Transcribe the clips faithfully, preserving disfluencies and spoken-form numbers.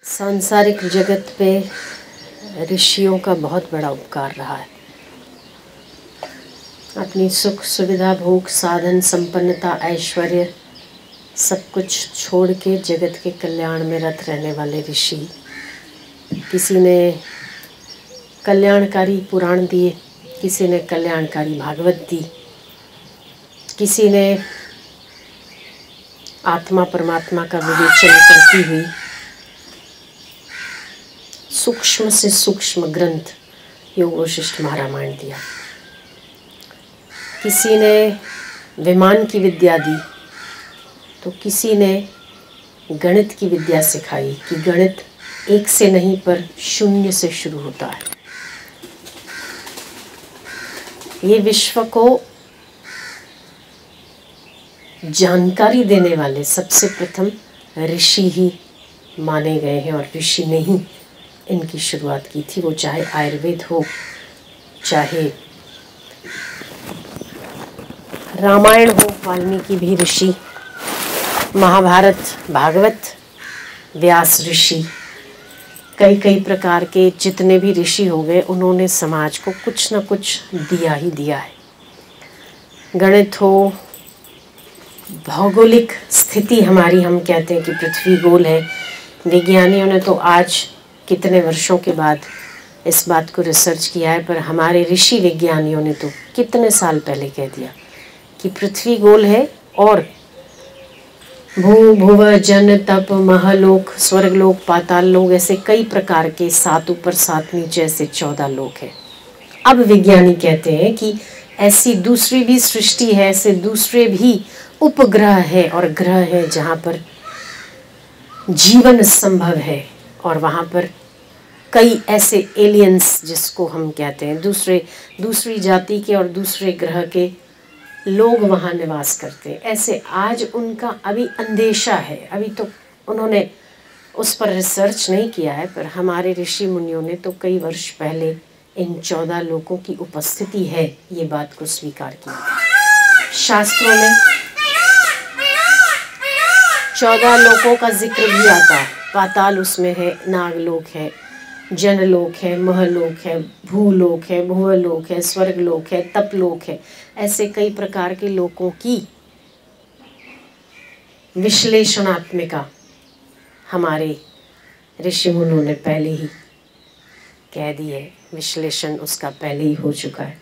सांसारिक जगत पे ऋषियों का बहुत बड़ा उपकार रहा है। अपनी सुख सुविधा भोग साधन संपन्नता ऐश्वर्य सब कुछ छोड़ के जगत के कल्याण में रत रहने वाले ऋषि। किसी ने कल्याणकारी पुराण दिए, किसी ने कल्याणकारी भागवत दी, किसी ने आत्मा परमात्मा का विवेचन करती हुई सूक्ष्म से सूक्ष्म ग्रंथ योग वशिष्ठ महारामायण दिया। किसी ने विमान की विद्या दी तो किसी ने गणित की विद्या सिखाई कि गणित एक से नहीं पर शून्य से शुरू होता है। ये विश्व को जानकारी देने वाले सबसे प्रथम ऋषि ही माने गए हैं और ऋषि ने ही इनकी शुरुआत की थी। वो चाहे आयुर्वेद हो, चाहे रामायण हो, वाल्मीकि भी ऋषि, महाभारत भागवत व्यास ऋषि, कई कई प्रकार के जितने भी ऋषि हो गए उन्होंने समाज को कुछ न कुछ दिया ही दिया है। गणित हो, भौगोलिक स्थिति हमारी, हम कहते हैं कि पृथ्वी गोल है। विज्ञानियों ने तो आज कितने वर्षों के बाद इस बात को रिसर्च किया है, पर हमारे ऋषि विज्ञानियों ने तो कितने साल पहले कह दिया कि पृथ्वी गोल है और भू भुव जन तप महलोक स्वर्गलोक पाताल लोक ऐसे कई प्रकार के सात ऊपर सात नीचे ऐसे चौदह लोक है। अब विज्ञानी कहते हैं कि ऐसी दूसरी भी सृष्टि है, ऐसे दूसरे भी उपग्रह है और ग्रह है जहाँ पर जीवन संभव है और वहाँ पर कई ऐसे एलियंस जिसको हम कहते हैं दूसरे दूसरी जाति के और दूसरे ग्रह के लोग वहाँ निवास करते हैं। ऐसे आज उनका अभी अंदेशा है, अभी तो उन्होंने उस पर रिसर्च नहीं किया है, पर हमारे ऋषि मुनियों ने तो कई वर्ष पहले इन चौदह लोगों की उपस्थिति है ये बात को स्वीकार किया। शास्त्रों में चौदह लोकों का जिक्र भी आता है। पाताल उसमें है, नागलोक है, जनलोक है, महलोक है, भूलोक है, भुवलोक है, स्वर्गलोक है, तपलोक है। ऐसे कई प्रकार के लोकों की विश्लेषणात्मिका हमारे ऋषि मुनियों ने पहले ही कह दी है, विश्लेषण उसका पहले ही हो चुका है।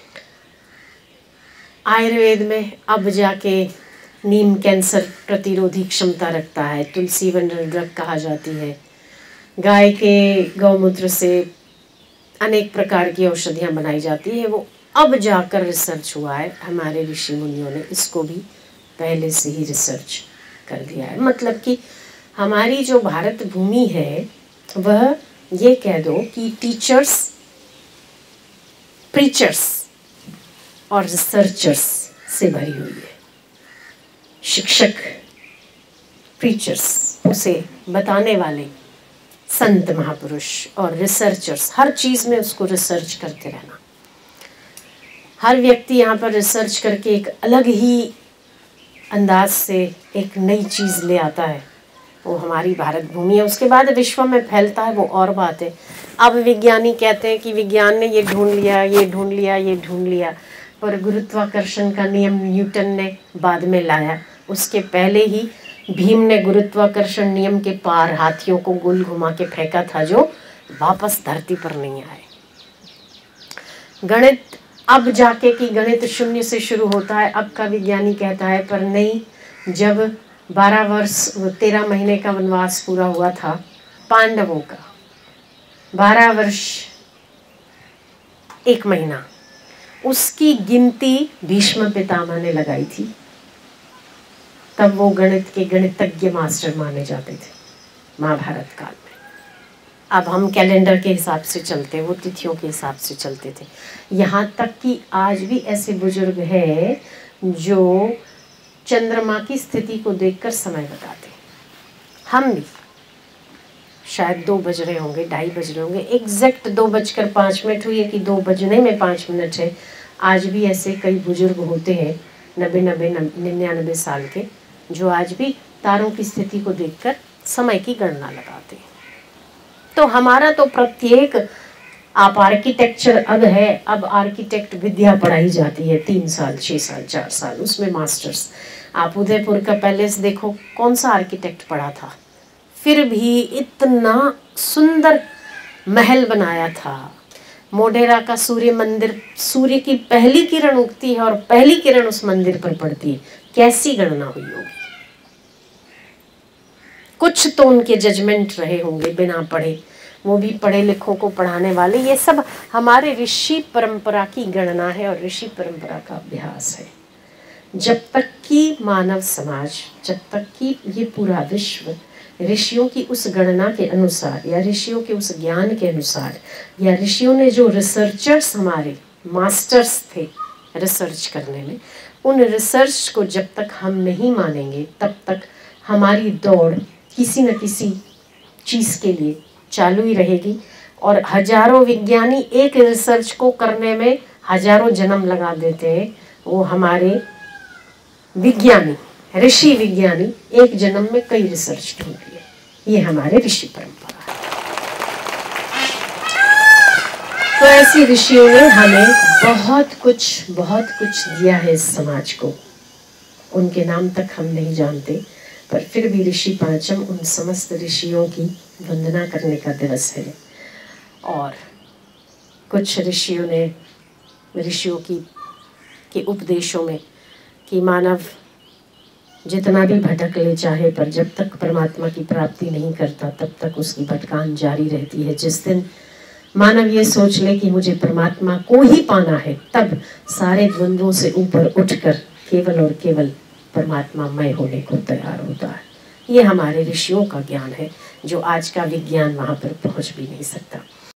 आयुर्वेद में अब जाके नीम कैंसर प्रतिरोधी क्षमता रखता है, तुलसी वंडर ड्रग कहा जाती है, गाय के गौमूत्र से अनेक प्रकार की औषधियाँ बनाई जाती है। वो अब जाकर रिसर्च हुआ है, हमारे ऋषि मुनियों ने इसको भी पहले से ही रिसर्च कर दिया है। मतलब कि हमारी जो भारत भूमि है वह ये कह दो कि टीचर्स, प्रीचर्स और रिसर्चर्स से भरी हुई है। शिक्षक, प्रीचर्स, उसे बताने वाले संत महापुरुष और रिसर्चर्स, हर चीज़ में उसको रिसर्च करते रहना। हर व्यक्ति यहाँ पर रिसर्च करके एक अलग ही अंदाज से एक नई चीज़ ले आता है। वो हमारी भारत भूमि है, उसके बाद विश्व में फैलता है वो और बात है। अब विज्ञानी कहते हैं कि विज्ञान ने ये ढूंढ लिया, ये ढूंढ लिया, ये ढूंढ लिया, पर गुरुत्वाकर्षण का नियम न्यूटन ने बाद में लाया। उसके पहले ही भीम ने गुरुत्वाकर्षण नियम के पार हाथियों को गोल घुमा के फेंका था जो वापस धरती पर नहीं आए। गणित अब जाके कि गणित शून्य से शुरू होता है, अब का विज्ञानी कहता है, पर नहीं, जब बारह वर्ष तेरह महीने का वनवास पूरा हुआ था पांडवों का, बारह वर्ष एक महीना, उसकी गिनती भीष्म पितामह ने लगाई थी। तब वो गणित के गणितज्ञ मास्टर माने जाते थे महाभारत काल में। अब हम कैलेंडर के हिसाब से चलते, वो तिथियों के हिसाब से चलते थे। यहाँ तक कि आज भी ऐसे बुजुर्ग हैं जो चंद्रमा की स्थिति को देखकर समय बताते। हम भी शायद दो बज रहे होंगे, ढाई बज रहे होंगे, एग्जैक्ट दो बजकर पाँच मिनट हुई है कि दो बजने में पाँच मिनट है। आज भी ऐसे कई बुजुर्ग होते हैं नब्बे नब्बे निन्यानबे साल के, जो आज भी तारों की स्थिति को देखकर समय की गणना लगाते हैं। तो हमारा तो प्रत्येक, आप आर्किटेक्चर अब है, अब आर्किटेक्ट विद्या पढ़ाई जाती है, तीन साल छः साल चार साल, उसमें मास्टर्स। आप उदयपुर का पैलेस देखो, कौन सा आर्किटेक्ट पढ़ा था, फिर भी इतना सुंदर महल बनाया था। मोढेरा का सूर्य मंदिर, सूर्य की पहली किरण उगती है और पहली किरण उस मंदिर पर पड़ती है, कैसी गणना हुई होगी। कुछ तो उनके जजमेंट रहे होंगे बिना पढ़े, वो भी पढ़े लिखों को पढ़ाने वाले। ये सब हमारे ऋषि परंपरा की गणना है और ऋषि परंपरा का अभ्यास है। जब तक कि मानव समाज, जब तक कि ये पूरा विश्व ऋषियों की उस गणना के अनुसार या ऋषियों के उस ज्ञान के अनुसार, या ऋषियों ने जो रिसर्चर्स, हमारे मास्टर्स थे रिसर्च करने में, उन रिसर्च को जब तक हम नहीं मानेंगे तब तक हमारी दौड़ किसी न किसी चीज़ के लिए चालू ही रहेगी। और हजारों विज्ञानी एक रिसर्च को करने में हजारों जन्म लगा देते हैं। वो हमारे विज्ञानी, ऋषि विज्ञानी एक जन्म में कई रिसर्च ढूंढ लिए। ये हमारे ऋषि परंपरा है। तो ऐसे ऋषियों ने हमें बहुत कुछ बहुत कुछ दिया है इस समाज को। उनके नाम तक हम नहीं जानते, पर फिर भी ऋषि पांचम उन समस्त ऋषियों की वंदना करने का दिवस है। और कुछ ऋषियों ने, ऋषियों की के उपदेशों में कि मानव जितना भी भटक ले चाहे, पर जब तक परमात्मा की प्राप्ति नहीं करता तब तक उसकी भटकान जारी रहती है। जिस दिन मानव ये सोच ले कि मुझे परमात्मा को ही पाना है, तब सारे द्वंद्वों से ऊपर उठकर केवल और केवल परमात्मा मय होने को तैयार होता है। ये हमारे ऋषियों का ज्ञान है, जो आज का विज्ञान वहाँ पर पहुँच भी नहीं सकता।